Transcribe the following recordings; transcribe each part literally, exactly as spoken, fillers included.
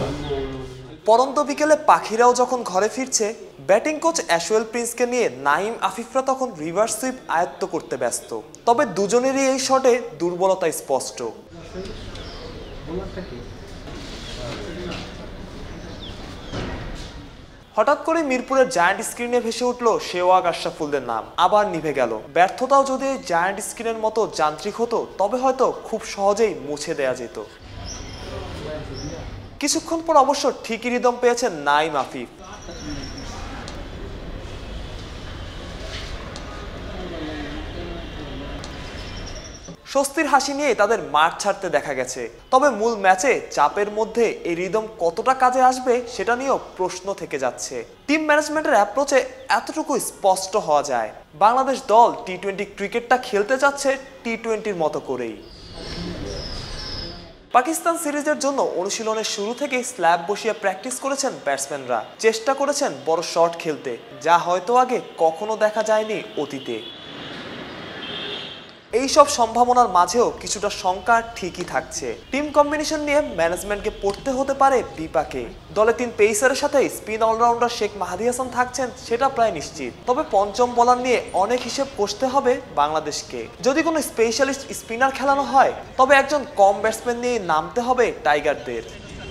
পরন্ত বিকেলে পাখিরাও যখন ঘরে ফিরছে, ব্যাটিং কোচ অ্যাশওয়েল প্রিন্সকে নিয়ে নাঈম আফিফরা তখন রিভার্স সুইপ আয়ত্ত করতে ব্যস্ত। তবে দুজনেরই এই শটে দুর্বলতা স্পষ্ট। হঠাৎ করে মিরপুরের জায়ান্ট স্ক্রিনে ভেসে উঠল শেওয়াগ আশরাফুলদের নাম, আবার নিভে গেল। ব্যর্থতাও যদি জায়ান্ট স্ক্রিনের মতো যান্ত্রিক হতো তবে হয়তো খুব সহজেই মুছে দেয়া যেত। কিছুক্ষণ পর অবশ্য ঠিকই রিদম পেয়েছেন নাঈম আফিফ। স্বস্তির হাসি নিয়ে তাদের মাঠ ছাড়তে দেখা গেছে। তবে মূল ম্যাচে চাপের মধ্যে এই রিদম কতটা কাজে আসবে সেটা নিয়েও প্রশ্ন থেকে যাচ্ছে। টিম ম্যানেজমেন্টের অ্যাপ্রোচে এতটুকু স্পষ্ট হওয়া যায়, বাংলাদেশ দল টি টোয়েন্টি ক্রিকেটটা খেলতে চাচ্ছে টি টোয়েন্টির মতো করেই। পাকিস্তান সিরিজের জন্য অনুশীলনের শুরু থেকেই স্ল্যাব বসিয়ে প্র্যাকটিস করেছেন ব্যাটসম্যানরা, চেষ্টা করেছেন বড় শট খেলতে, যা হয়তো আগে কখনো দেখা যায়নি অতীতে। এই সব সম্ভাবনার মাঝেও কিছুটা শঙ্কা ঠিকই থাকছে। টিম কম্বিনেশন নিয়ে ম্যানেজমেন্টকে পড়তে হতে পারে বিপাকে। দলে তিন পেসারের সাথে স্পিন অলরাউন্ডার শেখ মাহাদি হাসান থাকছেন সেটা প্রায় নিশ্চিত। তবে পঞ্চম বলার নিয়ে অনেক হিসেব কষতে হবে বাংলাদেশকে। যদি কোনো স্পেশালিস্ট স্পিনার খেলানো হয় তবে একজন কম ব্যাটসম্যান নিয়ে নামতে হবে টাইগারদের।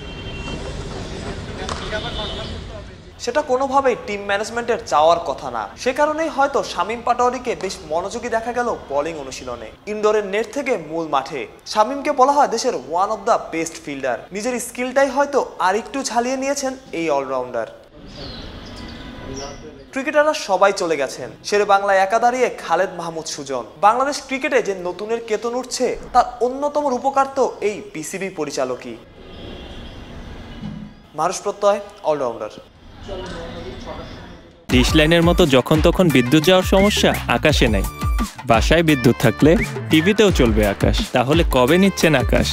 সেটা কোনোভাবেই টিম ম্যানেজমেন্টের চাওয়ার কথা না। সে কারণেই হয়তো শামীম পাটোয়ারিকে বেশ মনোযোগী দেখা গেল বোলিং অনুশীলনে। ইনডোরের নেট থেকে মূল মাঠে শামীমকে বলা হয় দেশের one of the best fielder. নিজের স্কিলটাই হয়তো আর একটু ঝালিয়ে নিয়েছেন এই অলরাউন্ডার। ক্রিকেটাররা সবাই চলে গেছেন, শেরে বাংলায় একা দাঁড়িয়ে খালেদ মাহমুদ সুজন। বাংলাদেশ ক্রিকেটে যে নতুনের কেতন উঠছে তার অন্যতম রূপকার তো এই বিসিবি পরিচালকই। মারুষ প্রত্যয়, অলরাউন্ডার। ডিশ লাইনের মতো যখন তখন বিদ্যুৎ যাওয়ার সমস্যা আকাশে নাই। বাসায় বিদ্যুৎ থাকলে টিভিতেও চলবে আকাশ। তাহলে কবে নিচ্ছেন আকাশ?